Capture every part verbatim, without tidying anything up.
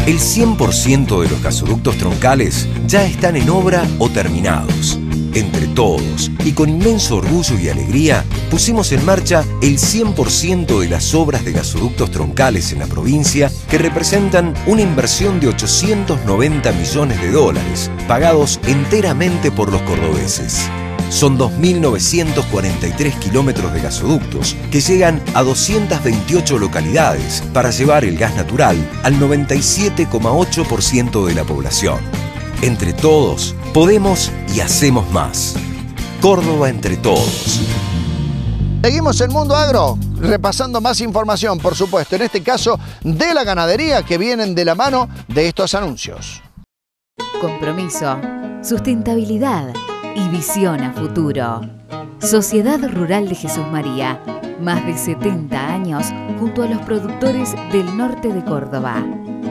El cien por ciento de los gasoductos troncales ya están en obra o terminados. Entre todos, y con inmenso orgullo y alegría, pusimos en marcha el cien por ciento de las obras de gasoductos troncales en la provincia, que representan una inversión de ochocientos noventa millones de dólares, pagados enteramente por los cordobeses. Son dos mil novecientos cuarenta y tres kilómetros de gasoductos que llegan a doscientas veintiocho localidades para llevar el gas natural al noventa y siete coma ocho por ciento de la población. Entre todos, podemos y hacemos más. Córdoba entre todos. Seguimos en Mundo Agro, repasando más información, por supuesto, en este caso de la ganadería, que vienen de la mano de estos anuncios. Compromiso, sustentabilidad y visión a futuro. Sociedad Rural de Jesús María, más de setenta años junto a los productores del norte de Córdoba.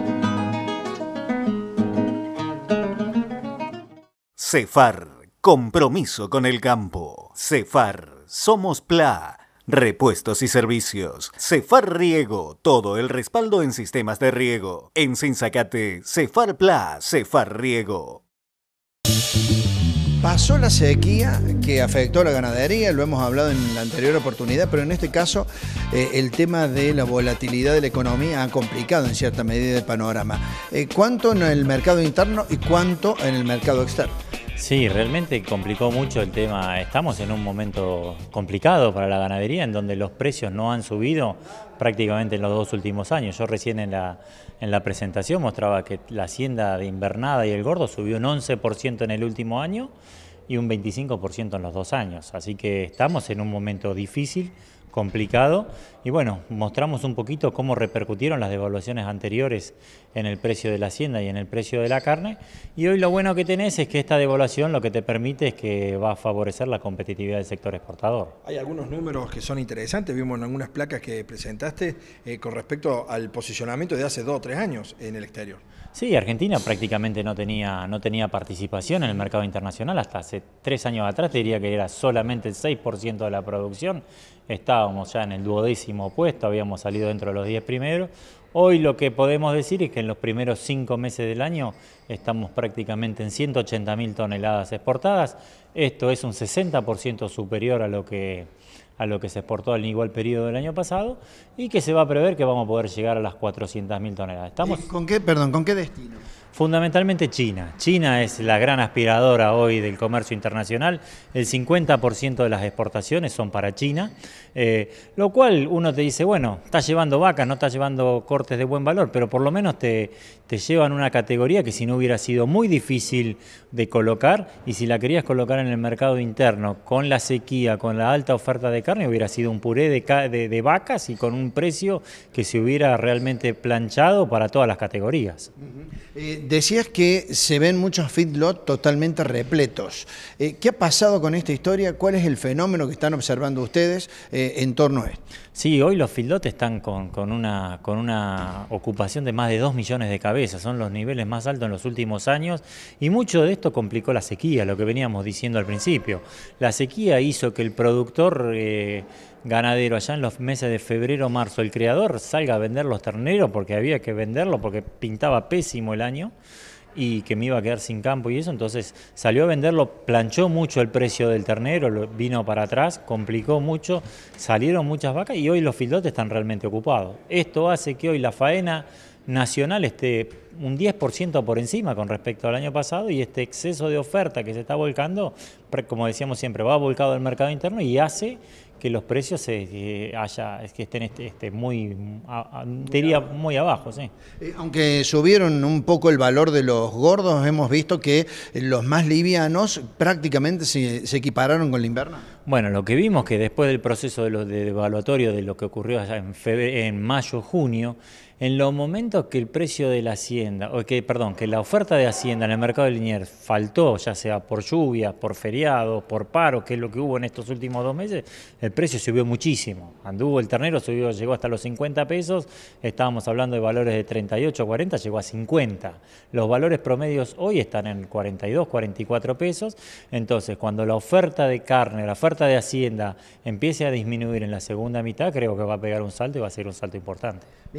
Cefar, compromiso con el campo. Cefar, somos P L A, repuestos y servicios. Cefar Riego, todo el respaldo en sistemas de riego. En Sinzacate, Cefar P L A, Cefar Riego. Pasó la sequía que afectó a la ganadería, lo hemos hablado en la anterior oportunidad, pero en este caso eh, el tema de la volatilidad de la economía ha complicado en cierta medida el panorama. Eh, ¿Cuánto en el mercado interno y cuánto en el mercado externo? Sí, realmente complicó mucho el tema. Estamos en un momento complicado para la ganadería, en donde los precios no han subido prácticamente en los dos últimos años. Yo recién en la, en la presentación mostraba que la hacienda de invernada y el gordo subió un once por ciento en el último año y un veinticinco por ciento en los dos años. Así que estamos en un momento difícil, complicado, y bueno, mostramos un poquito cómo repercutieron las devaluaciones anteriores en el precio de la hacienda y en el precio de la carne, y hoy lo bueno que tenés es que esta devaluación lo que te permite es que va a favorecer la competitividad del sector exportador. Hay algunos números que son interesantes, vimos en algunas placas que presentaste eh, con respecto al posicionamiento de hace dos o tres años en el exterior. Sí, Argentina prácticamente no tenía, no tenía participación en el mercado internacional. Hasta hace tres años atrás te diría que era solamente el seis por ciento de la producción. Estábamos ya en el duodécimo puesto, habíamos salido dentro de los diez primeros. Hoy lo que podemos decir es que en los primeros cinco meses del año estamos prácticamente en ciento ochenta mil toneladas exportadas. Esto es un sesenta por ciento superior a lo que... a lo que se exportó al igual periodo del año pasado, y que se va a prever que vamos a poder llegar a las cuatrocientas mil toneladas. Estamos... ¿Con qué, perdón, con qué destino? Fundamentalmente China. China es la gran aspiradora hoy del comercio internacional. El cincuenta por ciento de las exportaciones son para China, eh, lo cual uno te dice, bueno, estás llevando vacas, no estás llevando cortes de buen valor, pero por lo menos te, te llevan una categoría que si no hubiera sido muy difícil de colocar, y si la querías colocar en el mercado interno con la sequía, con la alta oferta de carne, hubiera sido un puré de, de, de vacas y con un precio que se hubiera realmente planchado para todas las categorías. Uh-huh. eh, Decías que se ven muchos feedlots totalmente repletos. Eh, ¿Qué ha pasado con esta historia? ¿Cuál es el fenómeno que están observando ustedes eh, en torno a esto? Sí, hoy los feedlots están con, con, una, con una ocupación de más de dos millones de cabezas. Son los niveles más altos en los últimos años, y mucho de esto complicó la sequía, lo que veníamos diciendo al principio. La sequía hizo que el productor eh, ganadero allá en los meses de febrero, marzo, el criador salga a vender los terneros porque había que venderlo porque pintaba pésimo el año y que me iba a quedar sin campo y eso, entonces salió a venderlo, planchó mucho el precio del ternero, lo, vino para atrás, complicó mucho, salieron muchas vacas y hoy los feedlots están realmente ocupados. Esto hace que hoy la faena nacional esté un diez por ciento por encima con respecto al año pasado, y este exceso de oferta que se está volcando, como decíamos siempre, va volcado al mercado interno y hace que los precios se, eh, haya, es que estén este, este muy, a, a, diría muy abajo. Sí. Eh, aunque subieron un poco el valor de los gordos, hemos visto que los más livianos prácticamente se, se equipararon con la inverna. Bueno, lo que vimos que después del proceso de lo de devaluatorio de lo que ocurrió allá en, febrero, en mayo, junio, en los momentos que el precio de la hacienda, o que, perdón, que la oferta de hacienda en el mercado de Liniers faltó, ya sea por lluvias, por feriados, por paros, que es lo que hubo en estos últimos dos meses, el precio subió muchísimo. Anduvo el ternero, subió, llegó hasta los cincuenta pesos, estábamos hablando de valores de treinta y ocho, cuarenta, llegó a cincuenta. Los valores promedios hoy están en cuarenta y dos, cuarenta y cuatro pesos, entonces cuando la oferta de carne, la oferta de hacienda empiece a disminuir en la segunda mitad, creo que va a pegar un salto y va a ser un salto importante. Bien, va a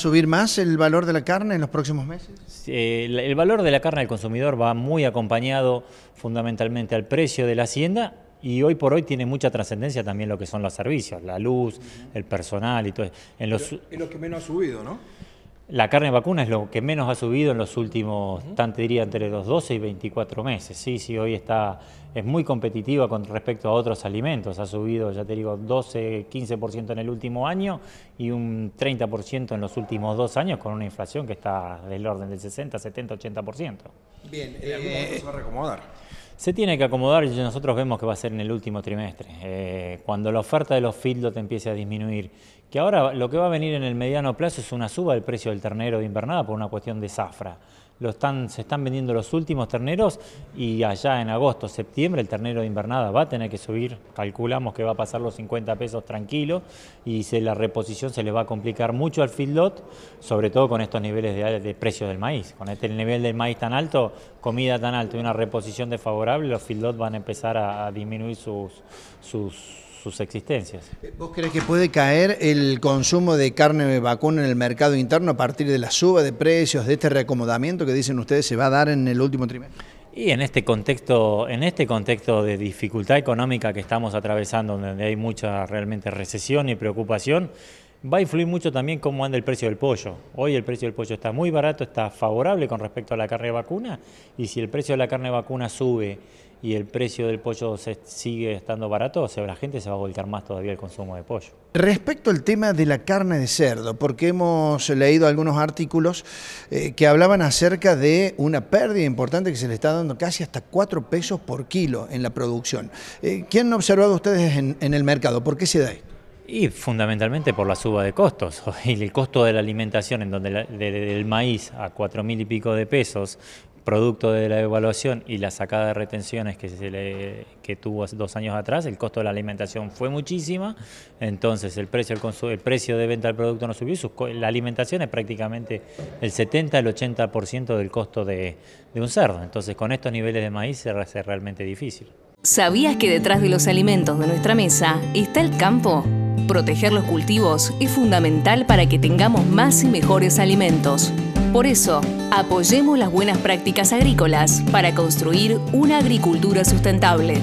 subir más el valor de la carne en los próximos meses? Eh, el, el valor de la carne del consumidor va muy acompañado fundamentalmente al precio de la hacienda y hoy por hoy tiene mucha trascendencia también lo que son los servicios, la luz, el personal y todo. En los, Pero es lo que menos ha subido, ¿no? La carne vacuna es lo que menos ha subido en los últimos, tanto diría, entre los doce y veinticuatro meses. Sí, sí, hoy está, es muy competitiva con respecto a otros alimentos. Ha subido, ya te digo, doce, quince por ciento en el último año y un treinta por ciento en los últimos dos años con una inflación que está del orden del sesenta, setenta, ochenta por ciento. Bien, ¿en algún momento se va a reacomodar? Se tiene que acomodar y nosotros vemos que va a ser en el último trimestre, eh, cuando la oferta de los feedlot empiece a disminuir. Que ahora lo que va a venir en el mediano plazo es una suba del precio del ternero de invernada por una cuestión de zafra. Lo están, se están vendiendo los últimos terneros y allá en agosto, septiembre, el ternero de invernada va a tener que subir. Calculamos que va a pasar los cincuenta pesos tranquilo y se, la reposición se le va a complicar mucho al feedlot, sobre todo con estos niveles de, de precios del maíz. Con este nivel del maíz tan alto, comida tan alta y una reposición desfavorable, los feedlot van a empezar a, a disminuir sus, sus, sus existencias. ¿Vos crees que puede caer el consumo de carne vacuna en el mercado interno a partir de la suba de precios, de este reacomodamiento que dicen ustedes se va a dar en el último trimestre? Y en este contexto, en este contexto de dificultad económica que estamos atravesando, donde hay mucha realmente recesión y preocupación, va a influir mucho también cómo anda el precio del pollo. Hoy el precio del pollo está muy barato, está favorable con respecto a la carne vacuna, y si el precio de la carne vacuna sube y el precio del pollo se sigue estando barato, o sea, la gente se va a volcar más todavía al consumo de pollo. Respecto al tema de la carne de cerdo, porque hemos leído algunos artículos eh, que hablaban acerca de una pérdida importante que se le está dando casi hasta cuatro pesos por kilo en la producción. Eh, ¿Qué han observado ustedes en, en el mercado? ¿Por qué se da esto? Y fundamentalmente por la suba de costos. Y el costo de la alimentación, en donde la, de, del maíz a cuatro mil y pico de pesos, producto de la evaluación y la sacada de retenciones que, se le, que tuvo hace dos años atrás, el costo de la alimentación fue muchísima, entonces el precio, el, el precio de venta del producto no subió, sus, la alimentación es prácticamente el setenta al ochenta por ciento del costo de, de un cerdo, entonces con estos niveles de maíz se hace realmente difícil. ¿Sabías que detrás de los alimentos de nuestra mesa está el campo? Proteger los cultivos es fundamental para que tengamos más y mejores alimentos. Por eso, apoyemos las buenas prácticas agrícolas para construir una agricultura sustentable.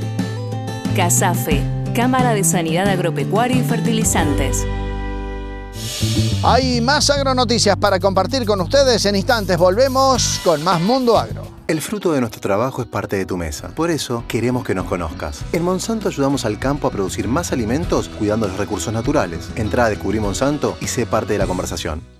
CASAFE, Cámara de Sanidad Agropecuaria y Fertilizantes. Hay más agronoticias para compartir con ustedes. En instantes volvemos con más Mundo Agro. El fruto de nuestro trabajo es parte de tu mesa. Por eso queremos que nos conozcas. En Monsanto ayudamos al campo a producir más alimentos cuidando los recursos naturales. Entrá a Descubrí Monsanto y sé parte de la conversación.